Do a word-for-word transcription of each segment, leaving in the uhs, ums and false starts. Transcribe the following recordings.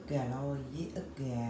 gà lôi với ức gà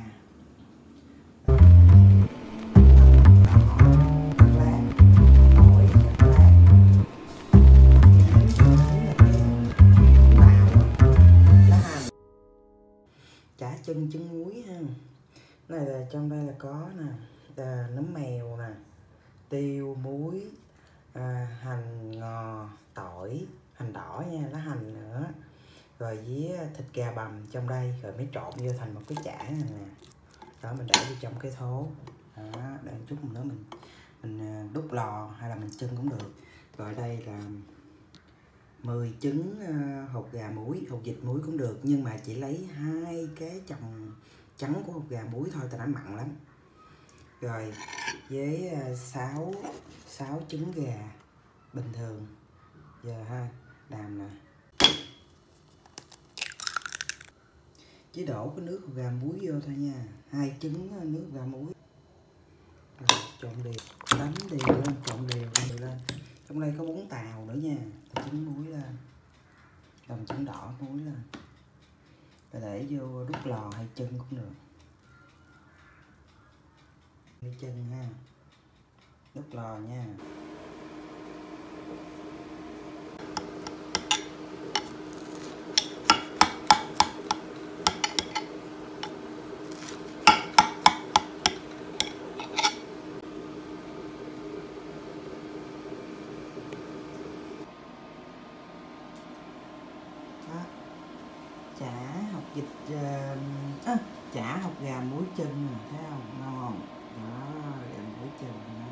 chả chân trứng muối ha. Này là trong đây là có nè, là nấm mèo nè, tiêu, muối, à, hành ngò, tỏi, hành đỏ nha, lá hành nữa, rồi với thịt gà bằm trong đây, rồi mới trộn vô thành một cái chả này nè. Đó, mình để vô trong cái thố. Đó, để một chút nữa mình mình đút lò hay là mình chưng cũng được. Rồi đây là mười trứng uh, hột gà muối, hột vịt muối cũng được, nhưng mà chỉ lấy hai cái chồng trắng của hột gà muối thôi, tại nó mặn lắm. Rồi với uh, sáu sáu trứng gà bình thường. Giờ ha, làm nè. Chỉ đổ cái nước hột gà muối vô thôi nha, hai trứng nước gà muối. Rồi, trộn đều, đánh đều lên, trộn đều đều lên. Trong đây có bún tàu nữa nha, trứng muối lên, đồng trứng đỏ muối lên, và để vô đút lò hay chân cũng được. Hay chân ha, đút lò nha. Đó. Chả hột vịt uh, à, chả hột gà muối chân nè, thấy không, ngon không? Đó, gà muối chân.